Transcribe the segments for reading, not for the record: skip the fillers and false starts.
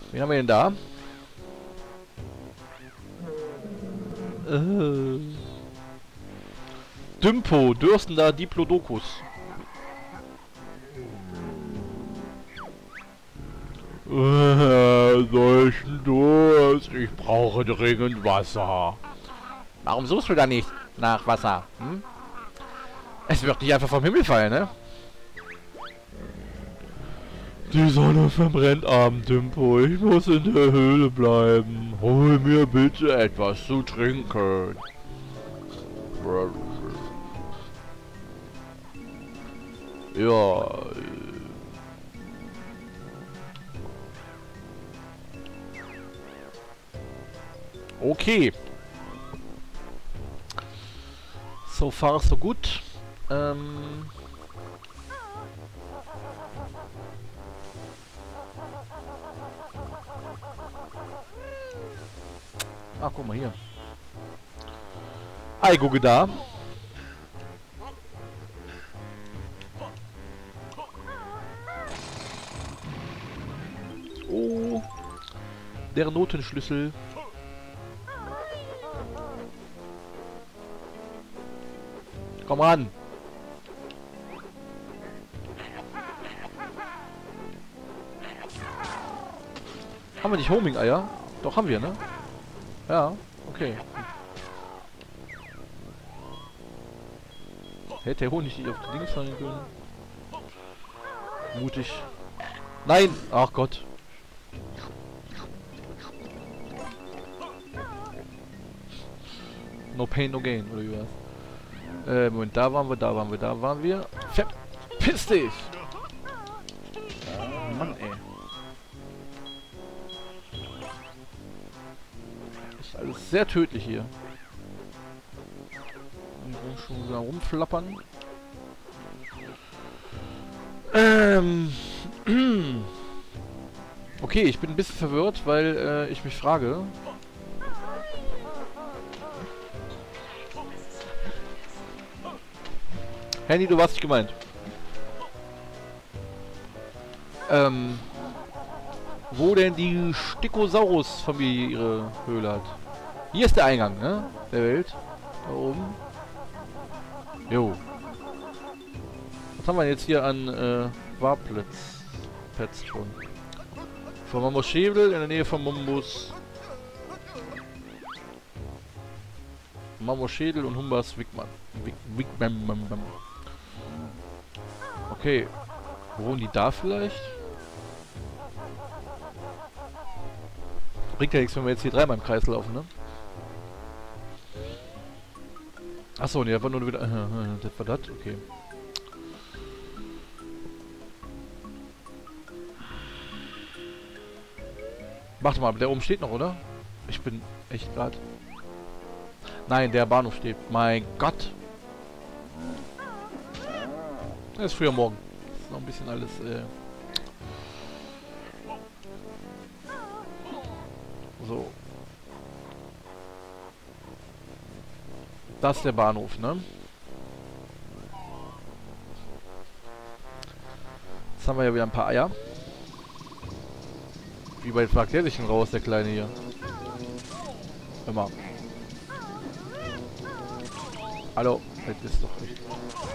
Wen haben wir denn da? Dympo, dürstender Diplodocus. Solchen Durst. Ich brauche dringend Wasser. Warum suchst du da nicht nach Wasser? Hm? Es wird nicht einfach vom Himmel fallen, ne? Die Sonne verbrennt am Dympo. Ich muss in der Höhle bleiben. Hol mir bitte etwas zu trinken. Ja. Okay. So far so gut. Ach, guck mal hier. Ei, gucke da. Oh. Der Notenschlüssel. Komm ran. Haben wir nicht Homing-Eier? Doch, haben wir, ne? Ja, okay. Hätte der Honig nicht auf die Dings fallen können? Mutig. Nein! Ach Gott. No pain, no gain, oder wie war's? Moment, da waren wir. Verpiss dich! Mann, ey. Ist alles sehr tödlich hier. Schon wieder rumflappern. Okay, ich bin ein bisschen verwirrt, weil ich mich frage. Handy, du warst nicht gemeint. Wo denn die Stikosaurus-Familie ihre Höhle hat. Hier ist der Eingang, ne? Der Welt. Da oben. Jo. Was haben wir jetzt hier an Warplatz schon? Von Mombus Schädel in der Nähe von Mombus Schädel und Humbas Wigman. Okay. Wo wohnen die da vielleicht? Bringt ja nichts, wenn wir jetzt hier dreimal im Kreis laufen, ne? Achso, ne, einfach nur wieder. Das war das? Okay. Warte mal, der oben steht noch, oder? Ich bin echt gerade. Nein, der Bahnhof steht. Mein Gott! Es ist früh am Morgen. Ist noch ein bisschen alles. So. Das ist der Bahnhof, ne? Jetzt haben wir ja wieder ein paar Eier. Wie weit fragt der sich denn raus, der Kleine hier? Hör mal. Hallo, das ist doch nicht.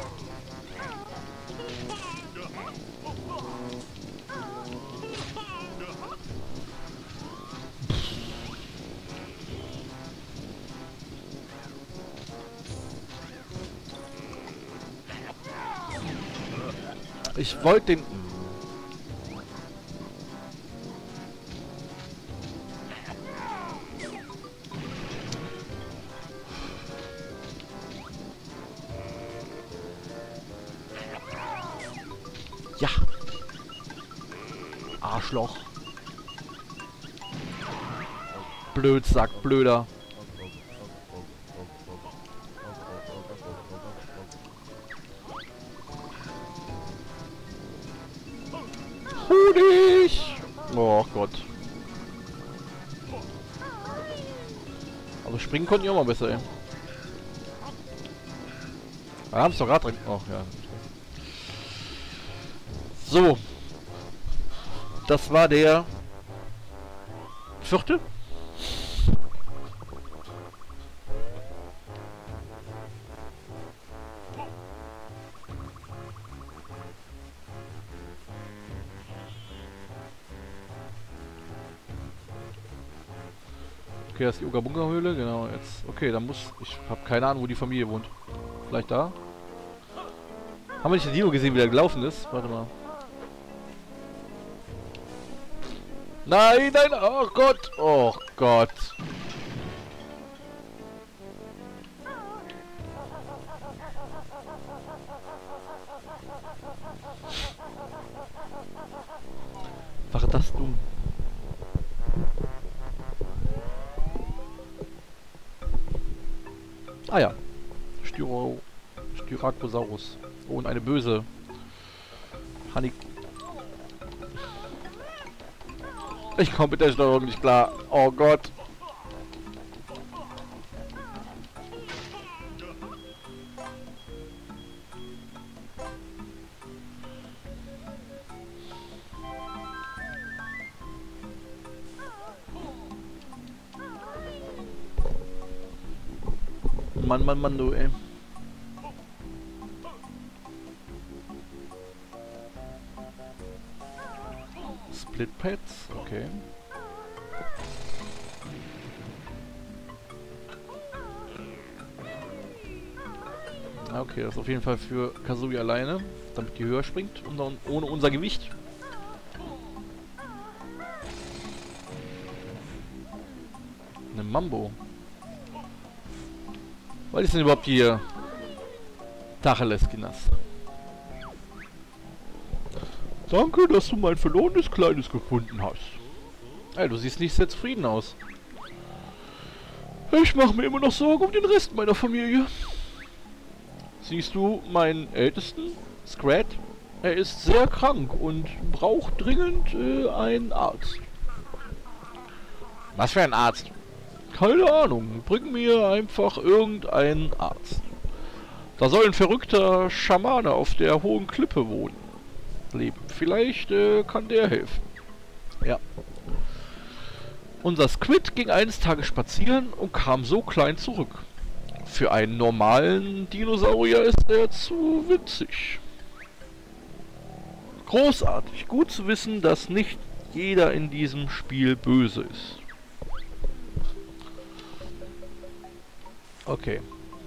Ich wollte den... Ja. Arschloch. Blödsack, blöder. Honig! Oh Gott. Aber springen konnten die auch mal besser, ey. Wir haben es doch gerade drin. Oh ja. So. Das war der Vierte? Okay, das ist die Uga-Bunga-Höhle, genau, jetzt. Okay, dann muss... Ich habe keine Ahnung, wo die Familie wohnt. Vielleicht da? Haben wir nicht den Dino gesehen, wie der gelaufen ist? Warte mal. Nein, nein, oh Gott! Oh Gott! War das dumm? Ah ja. Styracosaurus. Oh, und eine böse Hanik. Ich komme mit der Steuerung nicht klar. Oh Gott. Mann, Mann, Mann, du, ey. Split Pads, okay. Okay, das ist auf jeden Fall für Kazooie alleine, damit die höher springt und dann ohne unser Gewicht. Eine Mambo. Was ist denn überhaupt hier? Tacheles, Kinders. Danke, dass du mein verlorenes Kleines gefunden hast. Ey, du siehst nicht sehr zufrieden aus. Ich mache mir immer noch Sorgen um den Rest meiner Familie. Siehst du meinen Ältesten, Scrat? Er ist sehr krank und braucht dringend einen Arzt. Was für ein Arzt? Keine Ahnung. Bring mir einfach irgendeinen Arzt. Da soll ein verrückter Schamane auf der hohen Klippe wohnen. Leben. Vielleicht kann der helfen. Ja. Unser Squid ging eines Tages spazieren und kam so klein zurück. Für einen normalen Dinosaurier ist er zu winzig. Großartig. Gut zu wissen, dass nicht jeder in diesem Spiel böse ist. Okay.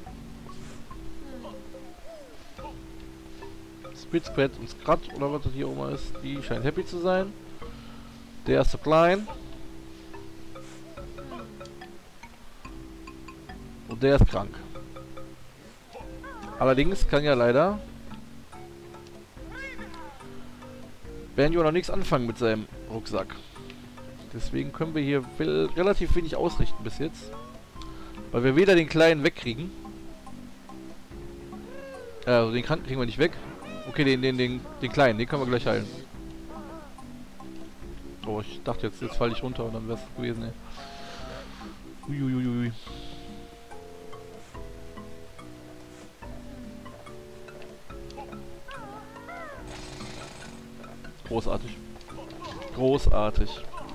Squid und Scrat oder was das hier oben ist, die scheint happy zu sein. Der ist so klein. Und der ist krank. Allerdings kann ja leider Banjo noch nichts anfangen mit seinem Rucksack. Deswegen können wir hier relativ wenig ausrichten bis jetzt. Weil wir weder den Kleinen wegkriegen. Also den Kranken kriegen wir nicht weg. Okay, den Kleinen, den können wir gleich heilen. Oh, ich dachte jetzt falle ich runter und dann wäre es gewesen, ey. Uiuiui. Großartig. Großartig.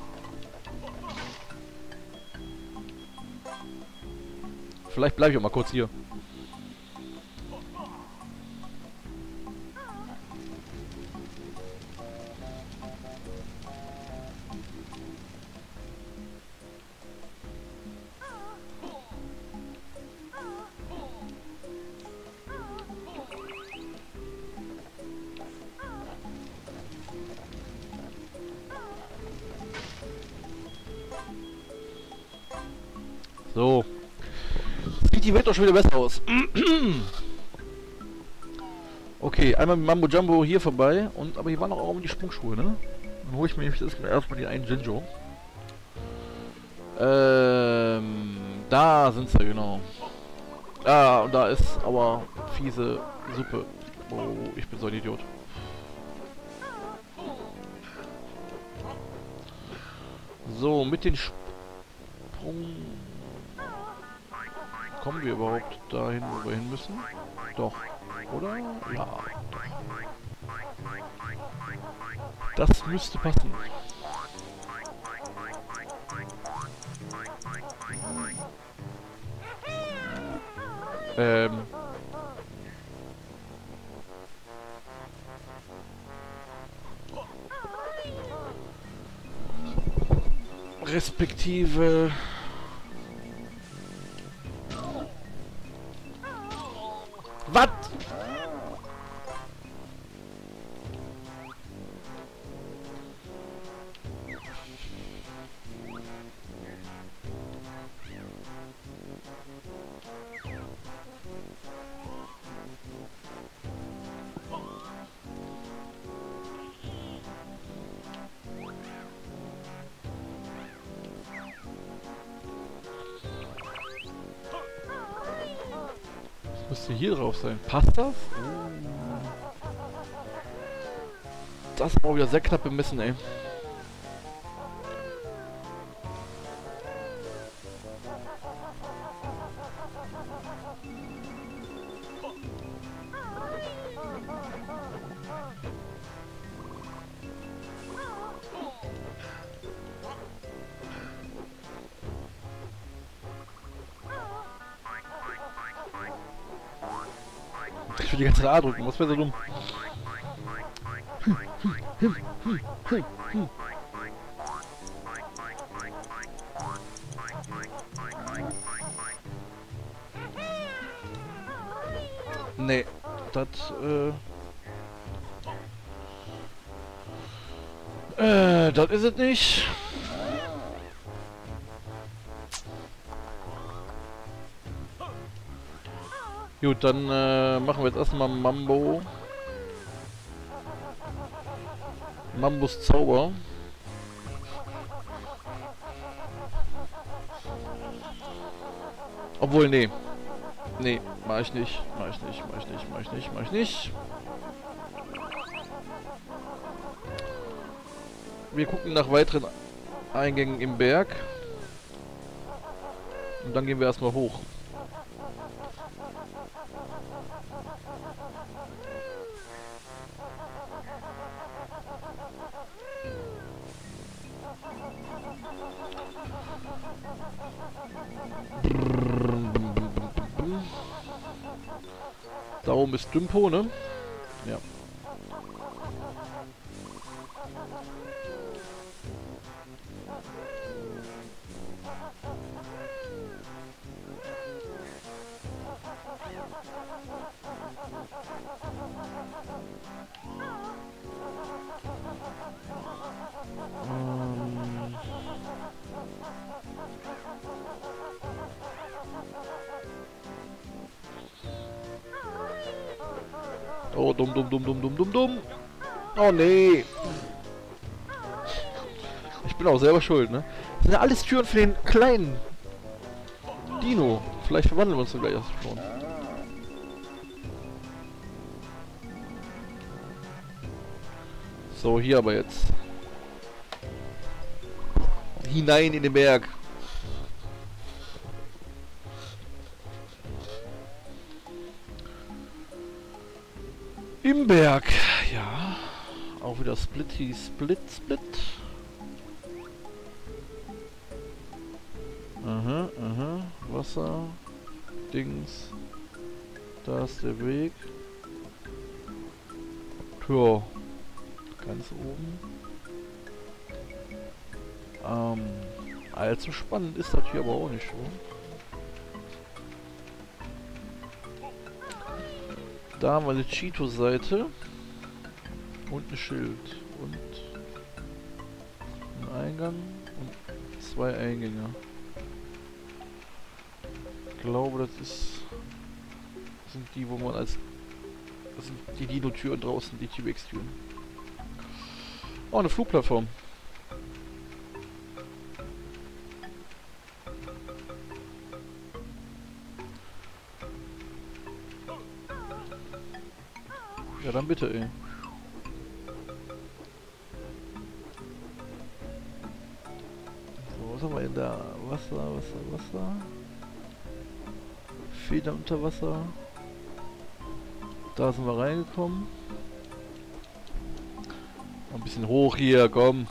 Vielleicht bleibe ich auch mal kurz hier. So. Sieht die Welt doch schon wieder besser aus. Okay, einmal mit Mambo Jumbo hier vorbei. Aber hier waren noch auch die Sprungschuhe, ne? Dann hole ich mir erstmal den einen Jinjo. Da sind sie, genau. Ah, und da ist aber fiese Suppe. Oh, ich bin so ein Idiot. So, mit den Sprung... Kommen wir überhaupt dahin, wo wir hin müssen? Doch, oder? Ja. Das müsste passen. Ähm. Respektive... Was? Müsste hier drauf sein. Passt das? Das war wieder sehr knapp bemessen, ey. Ich will die ganze Zeit A drücken, was wäre so dumm? Nee, das ist es nicht. Gut, dann machen wir jetzt erstmal Mambos Zauber. Obwohl, nee. Nee, mach ich nicht. Mach ich nicht. Wir gucken nach weiteren Eingängen im Berg. Und dann gehen wir erstmal hoch. Da oben ist Dümpo, ne? Ja. Oh, dumm. Oh, nee. Ich bin auch selber schuld, ne? Das sind ja alles Türen für den kleinen Dino. Vielleicht verwandeln wir uns dann gleich erst schon. So, hier aber jetzt. Hinein in den Berg. Im Berg, ja. Auch wieder Split. Aha. Wasser. Dings. Da ist der Weg. Tja. Ganz oben. Allzu spannend ist das hier aber auch nicht schon. Da haben wir eine Cheeto-Seite und ein Schild und ein Eingang und 2 Eingänge. Ich glaube, das sind die, wo man das sind die Dino-Türen draußen, die T-Rex-Türen. Oh, eine Flugplattform. Ja, dann bitte, ey. So, was haben wir denn da? Wasser. Feder unter Wasser. Da sind wir reingekommen. Ein bisschen hoch hier, komm.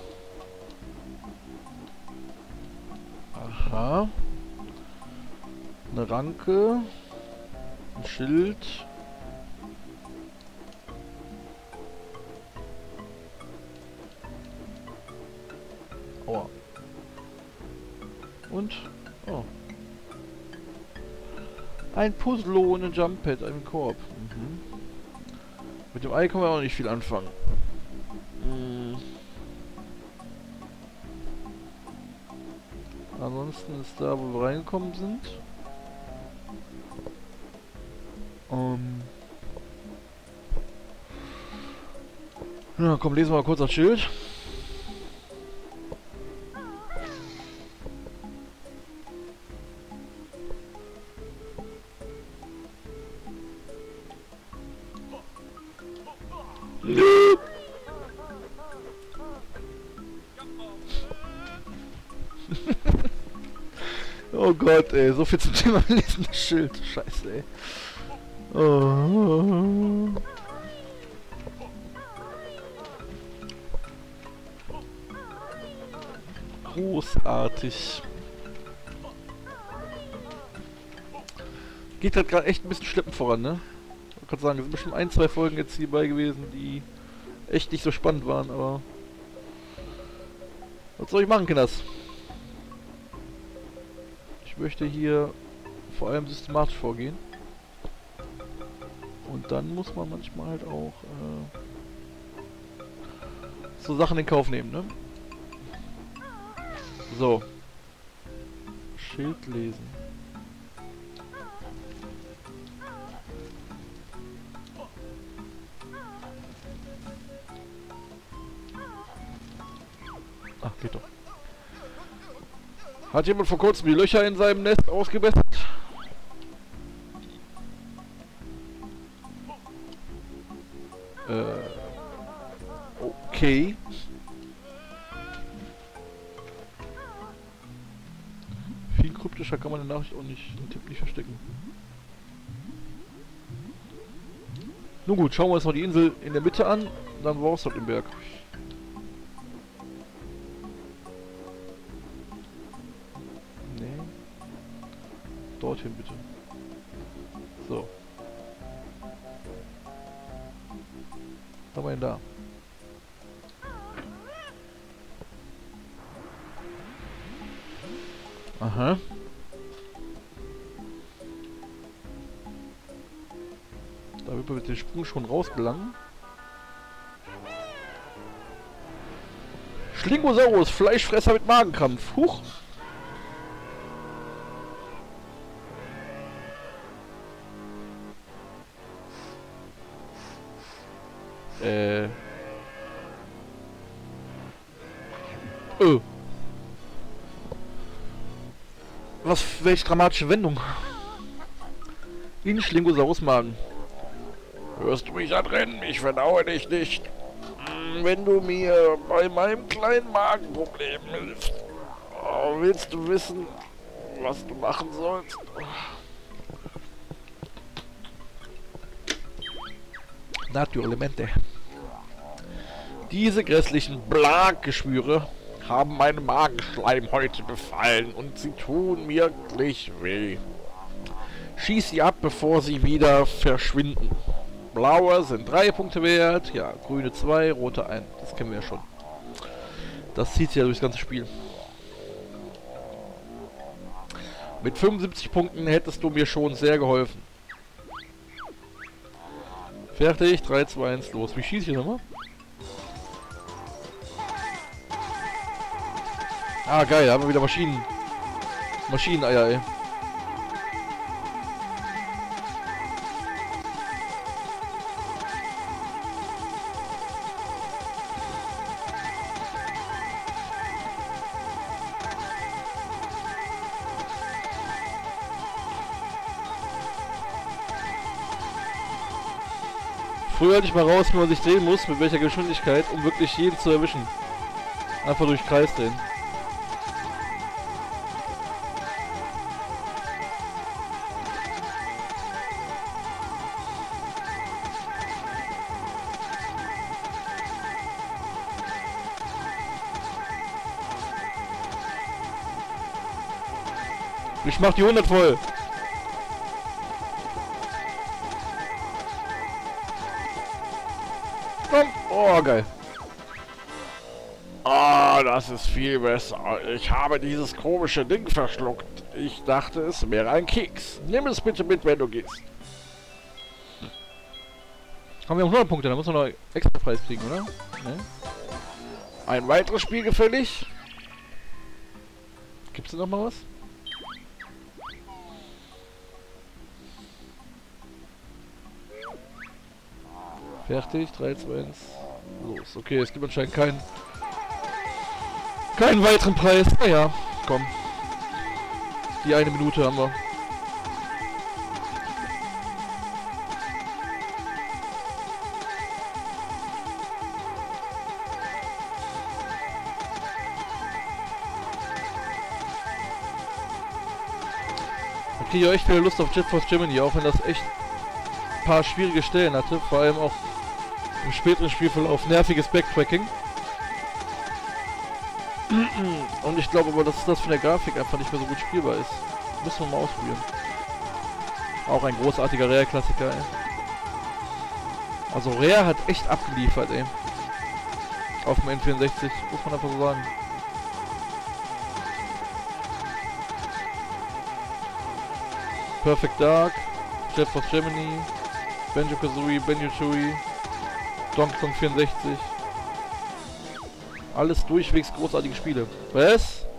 Aha. Eine Ranke. Ein Schild. Aua. Und? Oh. Ein Puzzle ohne Jump Pad, ein Korb. Mhm. Mit dem Ei kann man auch nicht viel anfangen. Ansonsten ist da, wo wir reingekommen sind. Ja, komm, lesen wir mal kurz das Schild. Oh Gott, ey, so viel zum Thema lesen das Schild. Scheiße, ey. Oh. Großartig. Geht halt gerade echt ein bisschen schleppend voran, ne? Ich kann sagen, es sind bestimmt ein, zwei Folgen jetzt hierbei gewesen, die echt nicht so spannend waren, aber was soll ich machen, Kinders? Ich möchte hier vor allem systematisch vorgehen. Und dann muss man manchmal halt auch so Sachen in Kauf nehmen, ne? So. Schild lesen. Ach, geht doch. Hat jemand vor kurzem die Löcher in seinem Nest ausgebessert? Okay. Viel kryptischer kann man eine Nachricht auch nicht, den Tipp nicht verstecken. Nun gut, schauen wir uns mal die Insel in der Mitte an, dann war es halt im Berg. Nee. Dorthin bitte. So. Was haben wir denn da? Aha. Da wird man mit dem Sprung schon rausgelangen. Schlingosaurus, Fleischfresser mit Magenkrampf. Huch! Welche dramatische Wendung. In Schlingosaurus Magen. Hörst du mich anrennen? Ich verdaue dich nicht. Wenn du mir bei meinem kleinen Magenproblem hilfst, willst du wissen, was du machen sollst? Naturelemente. Diese grässlichen Blag-Geschwüre haben meinen Magenschleimhäute befallen und sie tun mir wirklich weh. Schieß sie ab, bevor sie wieder verschwinden. Blaue sind 3 Punkte wert, ja, grüne 2, rote 1. Das kennen wir ja schon. Das zieht sich ja durchs ganze Spiel. Mit 75 Punkten hättest du mir schon sehr geholfen. Fertig, 3, 2, 1, los. Wie schieße ich nochmal? Ah, geil, da haben wir wieder Maschineneier, ey. Früher hatte ich mal raus, wie man sich drehen muss, mit welcher Geschwindigkeit, um wirklich jeden zu erwischen. Einfach durch Kreis drehen. Ich mach die 100 voll. Oh, geil. Ah, das ist viel besser. Ich habe dieses komische Ding verschluckt. Ich dachte, es wäre ein Keks. Nimm es bitte mit, wenn du gehst. Haben wir auch 100 Punkte, da muss man noch extra Preis kriegen, oder? Ne? Ein weiteres Spiel gefällig? Gibt's denn noch mal was? Fertig, 3, 2, 1, los. Okay, es gibt anscheinend keinen weiteren Preis. Naja, komm. Die 1 Minute haben wir. Da kriege ich echt wieder Lust auf Jet Force Gemini, auch wenn das echt ein paar schwierige Stellen hatte. Vor allem auch im späteren Spielverlauf nerviges Backtracking. Und ich glaube aber, dass das von der Grafik einfach nicht mehr so gut spielbar ist. Müssen wir mal ausprobieren. Auch ein großartiger Rare-Klassiker, ey. Also Rare hat echt abgeliefert, ey. Auf dem N64, muss man einfach so sagen. Perfect Dark, Jet Force Gemini, Banjo-Kazooie, Banjo-Tooie, Donkey Kong 64. Alles durchwegs großartige Spiele. Was?